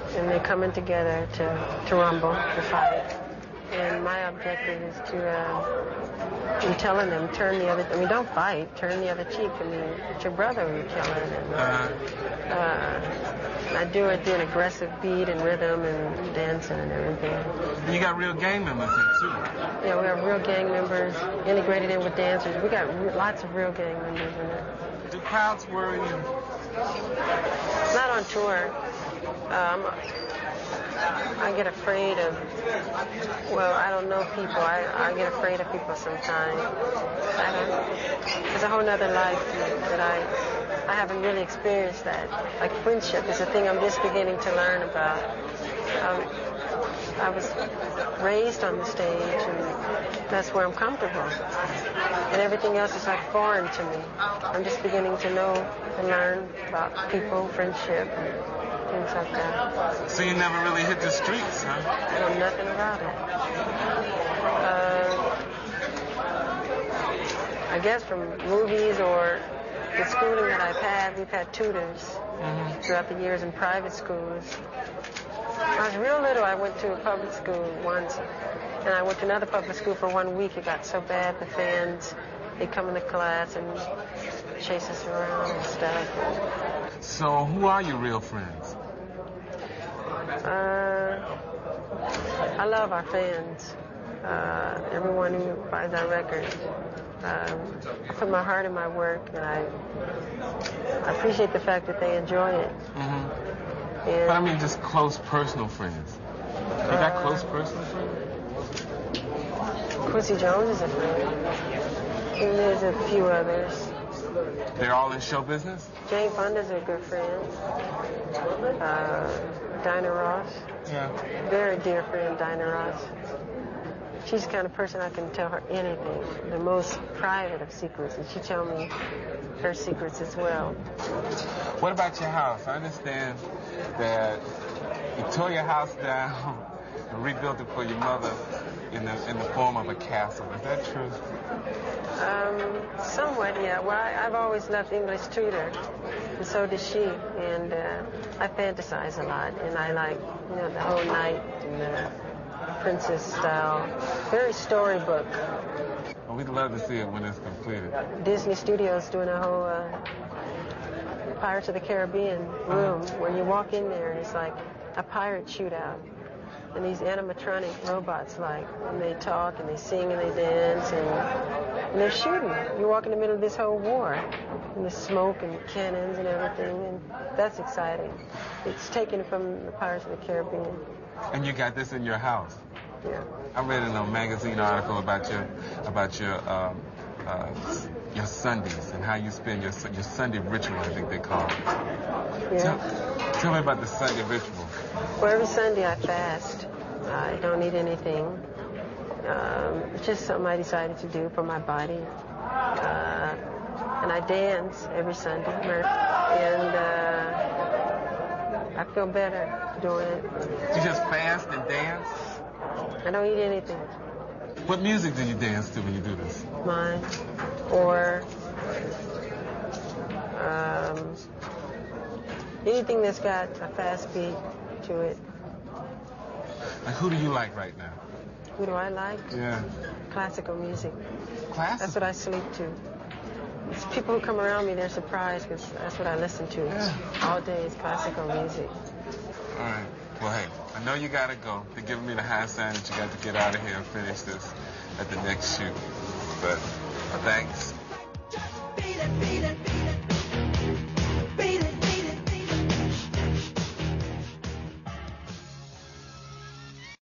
and they're coming together to rumble, to fight. And my objective is to, I'm telling them, don't fight, turn the other cheek. I mean, it's your brother you're killing. And I do it to an aggressive beat and rhythm and dancing and everything. You got real gang members here, too. Yeah, we have real gang members integrated in with dancers. We got lots of real gang members in it. Do crowds worry you? Not on tour. I get afraid of, I don't know people. I get afraid of people sometimes. It's a whole nother life that I haven't really experienced that. Like friendship is a thing I'm just beginning to learn about. I was raised on the stage, and that's where I'm comfortable. And everything else is like foreign to me. I'm just beginning to know and learn about people, friendship, and things like that. So you never really hit the streets, huh? I know nothing about it. I guess from movies or the schooling that I've had, we've had tutors throughout the years in private schools. When I was real little, I went to a public school once, and I went to another public school for 1 week. It got so bad, the fans, they'd come into class and chase us around and stuff. So who are your real friends? I love our fans, everyone who buys our records. I put my heart in my work, and I appreciate the fact that they enjoy it. But I mean just close personal friends. You got close personal friends? Quincy Jones is a friend. And there's a few others. They're all in show business? Jane Fonda's a good friend. Dinah Ross. Yeah. Very dear friend, Dinah Ross. She's the kind of person I can tell her anything, the most private of secrets, and she tells me her secrets as well. What about your house? I understand that you tore your house down and rebuilt it for your mother in the form of a castle. Is that true? Somewhat, yeah. Well, I've always loved English tutor, and so did she. And I fantasize a lot, and I like, the whole night and the princess style. Very storybook. Well, we'd love to see it when it's completed. Disney Studios doing a whole Pirates of the Caribbean room where you walk in there and it's like a pirate shootout. And these animatronic robots, and they talk and they sing and they dance and they're shooting. You walk in the middle of this whole war and the smoke and cannons and everything, and that's exciting. It's taken from the Pirates of the Caribbean. And you got this in your house? Yeah. I read in a magazine article about your Sundays and how you spend your Sunday ritual, I think they call it. Yeah. Tell me about the Sunday ritual. Well, every Sunday I fast. I don't eat anything. It's just something I decided to do for my body. And I dance every Sunday. And I feel better doing it. You just fast and dance? I don't eat anything. What music do you dance to when you do this? Mine. Or anything that's got a fast beat to it. Like, who do you like right now? Who do I like? Yeah. Classical music. Classical? That's what I sleep to. It's people who come around me, they're surprised because that's what I listen to. Yeah. All day is classical music. All right. Well, hey, I know you got to go. They're giving me the high sign that you got to get out of here and finish this at the next shoot. But thanks.